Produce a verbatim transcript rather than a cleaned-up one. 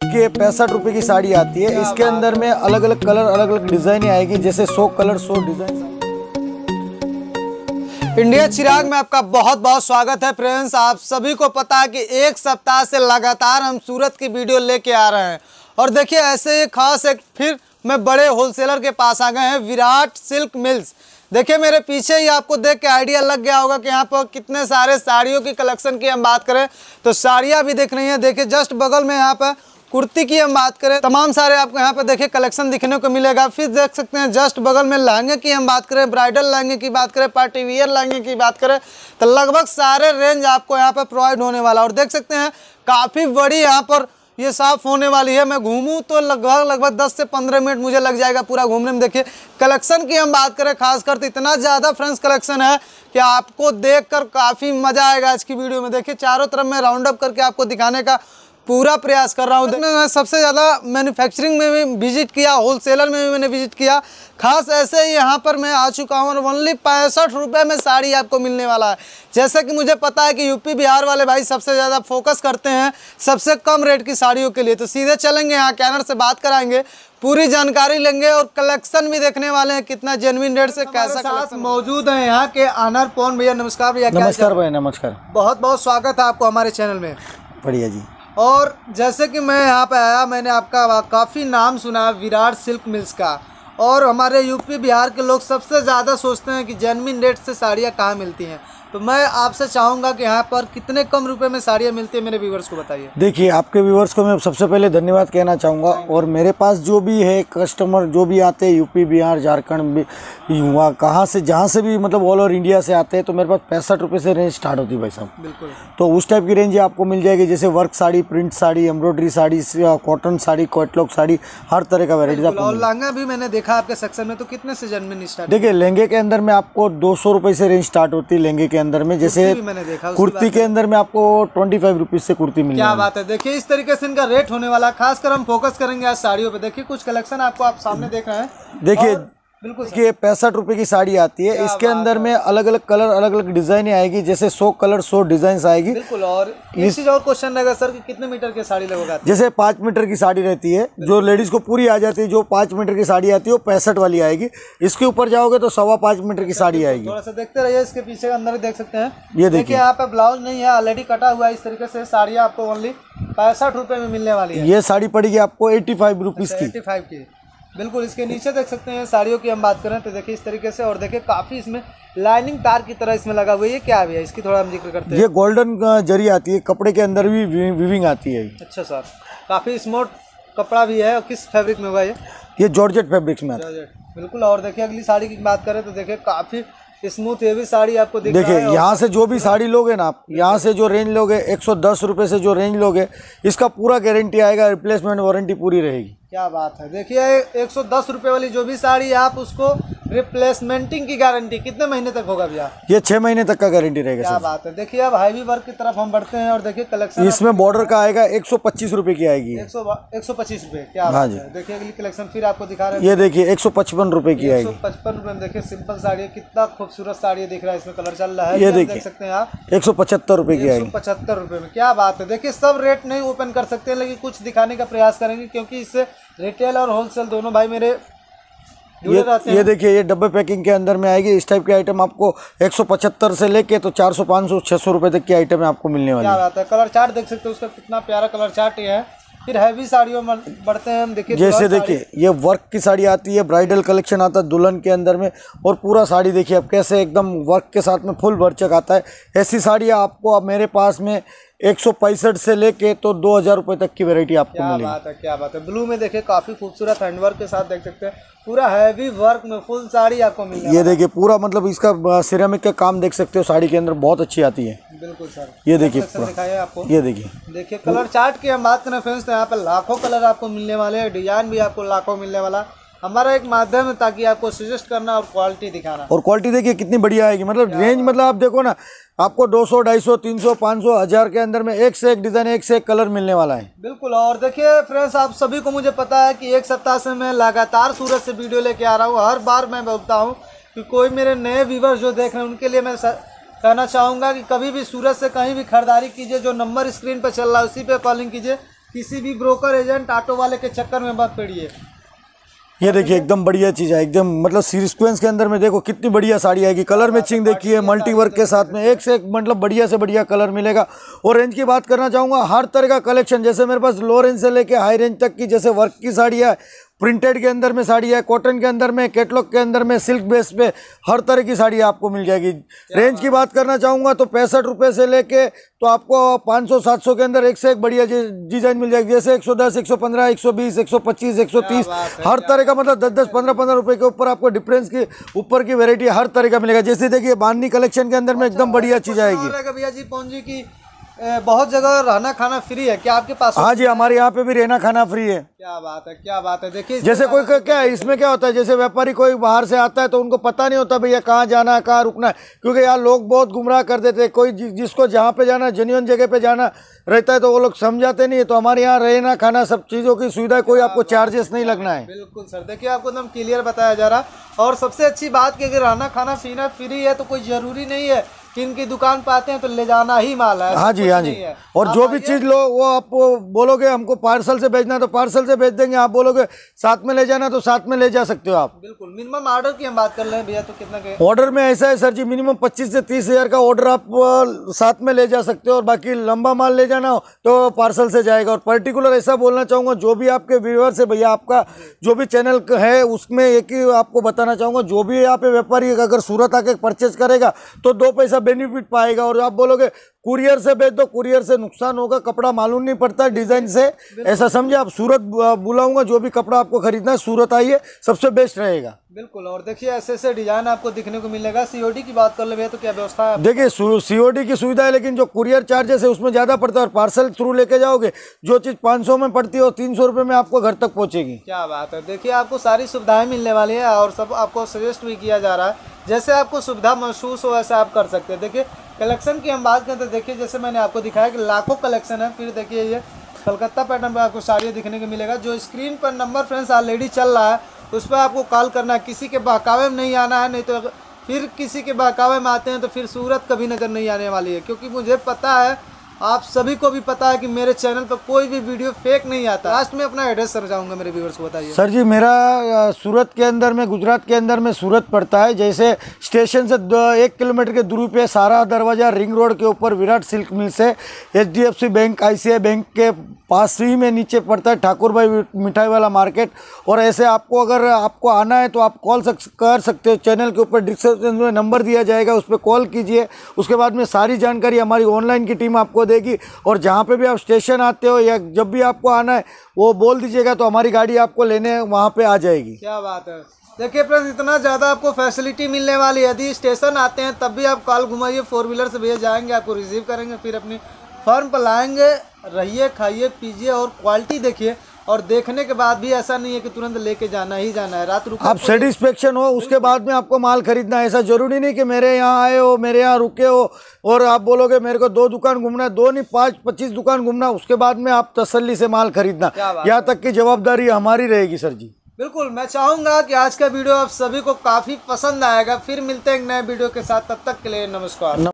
देखिए पैंसठ रुपए की साड़ी आती है। इसके अंदर में अलग अलग कलर अलग अलग डिजाइन आएगी, जैसे सौ कलर सौ डिजाइन। इंडिया चिराग में आपका बहुत बहुत स्वागत है फ्रेंड्स। आप सभी को पता है कि एक सप्ताह से लगातार हम सूरत की वीडियो लेके आ रहे हैं और देखिए ऐसे ही खास एक फिर मैं बड़े होलसेलर के पास आ गए हैं, विराट सिल्क मिल्स। देखिए मेरे पीछे ही आपको देख के आइडिया लग गया होगा कि यहाँ पर कितने सारे साड़ियों की कलेक्शन की हम बात करें तो साड़ियाँ भी दिख रही हैं। देखिए जस्ट बगल में यहाँ पर कुर्ती की हम बात करें, तमाम सारे आपको यहाँ पे देखिए कलेक्शन दिखने को मिलेगा। फिर देख सकते हैं जस्ट बगल में लहंगे की हम बात करें, ब्राइडल लहंगे की बात करें, पार्टी वियर लहंगे की बात करें तो लगभग सारे रेंज आपको यहाँ पे प्रोवाइड होने वाला। और देख सकते हैं काफ़ी बड़ी यहाँ पर ये साफ होने वाली है। मैं घूमूं तो लगभग लगभग दस से पंद्रह मिनट मुझे लग जाएगा पूरा घूमने में। देखिए कलेक्शन की हम बात करें खासकर तो इतना ज़्यादा फ्रेंड्स कलेक्शन है कि आपको देखकर काफ़ी मज़ा आएगा आज की वीडियो में। देखिए चारों तरफ मैं राउंड अप करके आपको दिखाने का पूरा प्रयास कर रहा हूँ। मैं सबसे ज़्यादा मैन्युफैक्चरिंग में भी विजिट किया, होलसेलर में भी मैंने विजिट किया। खास ऐसे ही यहाँ पर मैं आ चुका हूँ और ओनली पैंसठ रुपये में साड़ी आपको मिलने वाला है। जैसे कि मुझे पता है कि यूपी बिहार वाले भाई सबसे ज़्यादा फोकस करते हैं सबसे कम रेट की साड़ियों के लिए, तो सीधे चलेंगे यहाँ कैनर से बात कराएंगे, पूरी जानकारी लेंगे और कलेक्शन भी देखने वाले हैं कितना जेन्युइन रेट से कैसा साथ मौजूद है यहाँ के आनर पवन भैया। नमस्कार भैया। नमस्कार भैया। नमस्कार, बहुत बहुत स्वागत है आपको हमारे चैनल में। बढ़िया जी। और जैसे कि मैं यहाँ पे आया, मैंने आपका काफ़ी नाम सुना विराट सिल्क मिल्स का, और हमारे यूपी बिहार के लोग सबसे ज़्यादा सोचते हैं कि जेन्युइन रेट से साड़ियाँ कहाँ मिलती हैं। तो मैं आपसे चाहूँगा कि यहाँ पर कितने कम रुपए में साड़ियाँ मिलती है, मेरे व्यूवर्स को बताइए। देखिए आपके व्यूवर्स को मैं सबसे पहले धन्यवाद कहना चाहूँगा, और मेरे पास जो भी है कस्टमर जो भी आते हैं यूपी बिहार झारखंड युवा कहाँ से जहाँ से भी मतलब ऑल ओवर इंडिया से आते हैं, तो मेरे पास पैंसठ रुपये से रेंज स्टार्ट होती है भाई साहब। बिल्कुल। तो उस टाइप की रेंज आपको मिल जाएगी, जैसे work sari, print sari, embroidery sari, cotton sari, catalogue sari, हर तरह का वेराइटी आपको। और लहंगा भी मैंने देखा आपके सेक्शन में, तो कितने से जेन्युइन स्टार्ट? देखिए लहंगे के अंदर में आपको दो सौ रुपये से रेंज स्टार्ट होती है लहंगे के अंदर में। जैसे मैंने देखा कुर्ती के अंदर में आपको ट्वेंटी फाइव रुपीज से कुर्ती मिल। क्या बात है। देखिए इस तरीके से इनका रेट होने वाला। खासकर हम फोकस करेंगे आज साड़ियों पे। देखिए कुछ कलेक्शन आपको आप सामने देख रहे हैं। देखिए बिल्कुल देखिए पैंसठ रुपए की साड़ी आती है। इसके अंदर में अलग अलग कलर अलग अलग डिजाइन आएगी, जैसे सौ कलर सौ डिजाइन आएगी। बिल्कुल। और एक चीज और क्वेश्चन रहेगा सर कि कितने मीटर की साड़ी लगेगा? जैसे पाँच मीटर की साड़ी रहती है जो लेडीज को पूरी आ जाती है, जो पाँच मीटर की साड़ी आती है वो पैंसठ वाली आएगी। इसके ऊपर जाओगे तो सवा पाँच मीटर की साड़ी आएगी। थोड़ा सा देखते रहिए, इसके पीछे अंदर देख सकते हैं। ये देखिए यहाँ पे ब्लाउज नहीं है, ऑलरेडी कटा हुआ है। इस तरीके से साड़ियाँ आपको ओनली पैंसठ रुपए में मिलने वाली है। ये साड़ी पड़ेगी आपको एट्टी फाइव रुपीज की। एट्टी फाइव की बिल्कुल। इसके नीचे देख सकते हैं साड़ियों की हम बात करें तो देखिए इस तरीके से, और देखिए काफ़ी इसमें लाइनिंग तार की तरह इसमें लगा हुआ है। ये क्या है इसकी थोड़ा हम जिक्र करते हैं। ये गोल्डन जरी आती है, कपड़े के अंदर भी वीविंग आती है। अच्छा सर, काफ़ी स्मूथ कपड़ा भी है। और किस फैब्रिक में हुआ ये? ये जॉर्जेट फैब्रिक्स में आता है। बिल्कुल। और देखिए अगली साड़ी की बात करें तो देखिए काफ़ी स्मूथ हेवी साड़ी आपको दिख देखिए रहा है। यहाँ से जो भी साड़ी लोगे ना आप, यहाँ से जो रेंज लोगे एक सौ दस रुपये से जो रेंज लोगे, इसका पूरा गारंटी आएगा, रिप्लेसमेंट वारंटी पूरी रहेगी। क्या बात है। देखिए एक सौ दस रुपये वाली जो भी साड़ी आप उसको रिप्लेसमेंटिंग की गारंटी कितने महीने तक होगा भैया? ये छह महीने तक का गारंटी रहेगा। क्या बात है। देखिए अब हैवी वर्क की तरफ हम बढ़ते हैं और देखिए कलेक्शन इसमें बॉर्डर का आएगा एक सौ पच्चीस रुपए की आएगी। एक सौ एक सौ पच्चीस रुपये। क्या बात है। देखिए अगली कलेक्शन फिर आपको दिखा रहे हैं। ये देखिए एक सौ पचपन रुपए की आएगी। एक सौ पचपन रुपये में देखिए सिंपल साड़ी है, कितना खूबसूरत साड़ी दिख रहा है। इसमें कलर चल रहा है, ये देख सकते हैं आप। एक सौ पचहत्तर रुपए की आएगी। पचहत्तर रुपये में। क्या बात है। देखिए सब रेट नहीं ओपन कर सकते, लेकिन कुछ दिखाने का प्रयास करेंगे क्योंकि इससे रिटेल और होलसेल दोनों भाई मेरे जुड़े रहते हैं। ये देखिए ये डब्बे पैकिंग के अंदर में आएगी। इस टाइप की आइटम आपको एक सौ पचहत्तर से लेके तो चार सौ पाँच सौ छह सौ रुपए तक की आइटम आपको मिलने वाली है। क्या बात है। कलर चार्ट देख सकते हो उसका, कितना प्यारा कलर चार्ट ये है। फिर हैवी साड़ियों में बढ़ते हैं हम। देखिए जैसे देखिए ये वर्क की साड़ी आती है, ब्राइडल कलेक्शन आता है दुल्हन के अंदर में, और पूरा साड़ी देखिए अब कैसे एकदम वर्क के साथ में फुल वर्चक आता है। ऐसी साड़ियाँ आपको अब मेरे पास में एक सौ पैंसठ से लेके तो दो हज़ार रुपये तक की वैरायटी आपको मिलेगी। क्या बात है। क्या बात है। ब्लू में देखिए काफ़ी खूबसूरत हैंडवर्क के साथ देख सकते हैं, पूरा हैवी वर्क में फुल साड़ी आपको मिलेगी। ये देखिए पूरा मतलब इसका सिरेमिक का काम देख सकते हो, साड़ी के अंदर बहुत अच्छी आती है। बिल्कुल सर। ये देखिए दिखाइए आपको। ये देखिए देखिए कलर चार्ट की हम बात करें फ्रेंड्स तो यहाँ पे लाखों कलर आपको मिलने वाले हैं, डिजाइन भी आपको लाखों मिलने वाला। हमारा एक माध्यम है ताकि आपको सजेस्ट करना और क्वालिटी दिखाना। और क्वालिटी देखिए कितनी बढ़िया आएगी। मतलब रेंज मतलब आप देखो ना, आपको दो सौ ढाई सौ तीन सौ पाँच सौ हज़ार के अंदर में एक से एक डिज़ाइन एक से एक कलर मिलने वाला है। बिल्कुल। और देखिए फ्रेंड्स आप सभी को मुझे पता है कि एक सप्ताह से मैं लगातार सूरत से वीडियो लेके आ रहा हूँ। हर बार मैं बोलता हूँ कि कोई मेरे नए व्यूवर्स जो देख रहे हैं उनके लिए मैं कहना चाहूँगा कि कभी भी सूरत से कहीं भी खरीदारी कीजिए, जो नंबर स्क्रीन पर चल रहा है उसी पे कॉलिंग कीजिए। किसी भी ब्रोकर एजेंट ऑटो वाले के चक्कर में मत पड़िए। ये देखिए एकदम बढ़िया चीज़ है, एकदम मतलब सीक्वेंस के अंदर में देखो कितनी बढ़िया साड़ी आएगी। कलर मैचिंग देखिए, मल्टी वर्क के साथ में एक से एक मतलब बढ़िया से बढ़िया कलर मिलेगा। और रेंज की बात करना चाहूँगा, हर तरह का कलेक्शन, जैसे मेरे पास लो रेंज से लेके हाई रेंज तक की, जैसे वर्क की साड़ी है, प्रिंटेड के अंदर में साड़ी है, कॉटन के अंदर में, कैटलॉग के अंदर में, सिल्क बेस पे हर तरह की साड़ी आपको मिल जाएगी। रेंज की बात करना चाहूँगा तो पैंसठ रुपये से लेके तो आपको पाँच सौ सात सौ के अंदर एक से एक बढ़िया डिजाइन मिल जाएगी। जैसे एक सौ दस, एक सौ पंद्रह, एक सौ बीस, एक सौ पच्चीस, एक सौ तीस, हर तरह का मतलब दस दस पंद्रह पंद्रह रुपये के ऊपर आपको डिफरेंस की ऊपर की वेरायटी हर तरह का मिलेगा। जैसे देखिए बांधनी कलेक्शन के अंदर में एकदम बढ़िया चीज़ आएगी। भैया जी पौन जी की ए, बहुत जगह रहना खाना फ्री है क्या आपके पास? हाँ जी, हमारे यहाँ पे भी रहना खाना फ्री है। क्या बात है, क्या बात है। देखिए जैसे कोई क्या है, इसमें क्या होता है, जैसे व्यापारी कोई बाहर से आता है तो उनको पता नहीं होता भैया कहाँ जाना है, कहाँ रुकना है, क्योंकि यार लोग बहुत गुमराह कर देते हैं। कोई जि, जिसको जहाँ पे जाना, जेन्युइन जगह पे जाना रहता है तो वो लोग समझाते नहीं है। तो हमारे यहाँ रहना खाना सब चीज़ों की सुविधा, कोई आपको चार्जेस नहीं लगना है। बिल्कुल सर, देखिए आपको एकदम क्लियर बताया जा रहा। और सबसे अच्छी बात कि अगर रहना खाना पीना फ्री है तो कोई जरूरी नहीं है कि इनकी दुकान पे आते हैं तो ले जाना ही माल है। हाँ जी, हाँ जी। और जो भी चीज़ लो वो आप बोलोगे हमको पार्सल से भेजना तो पार्सल से भेज देंगे, आप बोलोगे साथ में ले जाना तो साथ में ले जा सकते हो आप। बिल्कुल। मिनिमम ऑर्डर की हम बात कर रहे हैं भैया तो कितना के ऑर्डर में ऐसा है सर जी, मिनिमम पच्चीस से तीस हज़ार का ऑर्डर आप साथ में ले जा सकते हो, और बाकी लंबा माल ले जाना हो तो पार्सल से जाएगा। और पर्टिकुलर ऐसा बोलना चाहूँगा, जो भी आपके व्यूअर्स है भैया, आपका जो भी चैनल है उसमें एक ही आपको बताना चाहूँगा, जो भी यहाँ पे व्यापारी अगर सूरत आके परचेज करेगा तो दो पैसा बेनिफिट पाएगा। और आप बोलोगे कुरियर से भेज दो, कुरियर से नुकसान होगा, कपड़ा मालूम नहीं पड़ता डिजाइन से, ऐसा समझे आप। सूरत बुलाऊंगा, जो भी कपड़ा आपको खरीदना है सूरत आइए, सबसे बेस्ट रहेगा। बिल्कुल। और देखिए ऐसे ऐसे डिजाइन आपको दिखने को मिलेगा। सीओडी की बात कर ले तो क्या व्यवस्था है? देखिए सीओडी की सुविधा है, लेकिन जो कुरियर चार्जेस है उसमें ज़्यादा पड़ता है। और पार्सल थ्रू लेके जाओगे, जो चीज़ पाँच सौ में पड़ती है वो तीन सौ रुपये में आपको घर तक पहुँचेगी। क्या बात है। देखिए आपको सारी सुविधाएं मिलने वाली है और सब आपको सजेस्ट भी किया जा रहा है। जैसे आपको सुविधा महसूस हो वैसे आप कर सकते हैं। देखिए कलेक्शन की हम बात करें तो देखिए जैसे मैंने आपको दिखाया कि लाखों कलेक्शन है। फिर देखिए ये कलकत्ता पैटर्न पे आपको साड़ी दिखने को मिलेगा। जो स्क्रीन पर नंबर फ्रेंड्स ऑलरेडी चल रहा है उस पर आपको कॉल करना है। किसी के बहकावे में नहीं आना है, नहीं तो फिर किसी के बहकावे में आते हैं तो फिर सूरत कभी नज़र नहीं आने वाली है। क्योंकि मुझे पता है, आप सभी को भी पता है कि मेरे चैनल पर कोई भी वीडियो फेक नहीं आता। लास्ट में अपना एड्रेस सर जाऊंगा मेरे व्यूअर्स को बताइए। सर जी मेरा सूरत के अंदर में, गुजरात के अंदर में सूरत पड़ता है। जैसे स्टेशन से एक किलोमीटर के दूरी पे सारा दरवाज़ा रिंग रोड के ऊपर विराट सिल्क मिल से H D F C bank, I C I bank के पास ही में नीचे पड़ता है ठाकुर भाई मिठाई वाला मार्केट। और ऐसे आपको अगर आपको आना है तो आप कॉल सक, कर सकते हो। चैनल के ऊपर डिस्क्रिप्शन में नंबर दिया जाएगा, उस पर कॉल कीजिए। उसके बाद में सारी जानकारी हमारी ऑनलाइन की टीम आपको देगी। और जहाँ पे भी आप स्टेशन आते हो या जब भी आपको आना है वो बोल दीजिएगा तो हमारी गाड़ी आपको लेने वहाँ पे आ जाएगी। क्या बात है। देखिए फ्रेंड्स इतना ज़्यादा आपको फैसिलिटी मिलने वाली है। यदि स्टेशन आते हैं तब भी आप कॉल घुमाइए, फोर व्हीलर से भैया जाएंगे, आपको रिसीव करेंगे, फिर अपनी फर्म पर लाएंगे। रहिए, खाइए, पीजिए और क्वालिटी देखिए। और देखने के बाद भी ऐसा नहीं है कि तुरंत लेके जाना ही जाना है, रात रुको, आप सेटिस्फेक्शन हो उसके बाद में आपको माल खरीदना है। ऐसा जरूरी नहीं कि मेरे यहाँ आए हो, मेरे यहाँ रुके हो और आप बोलोगे मेरे को दो दुकान घूमना है, दो नहीं पाँच पच्चीस दुकान घूमना, उसके बाद में आप तसल्ली से माल खरीदना। यहाँ तक की जवाबदारी हमारी रहेगी सर जी। बिल्कुल। मैं चाहूँगा कि आज का वीडियो आप सभी को काफ़ी पसंद आएगा। फिर मिलते हैं एक नए वीडियो के साथ, तब तक के लिए नमस्कार।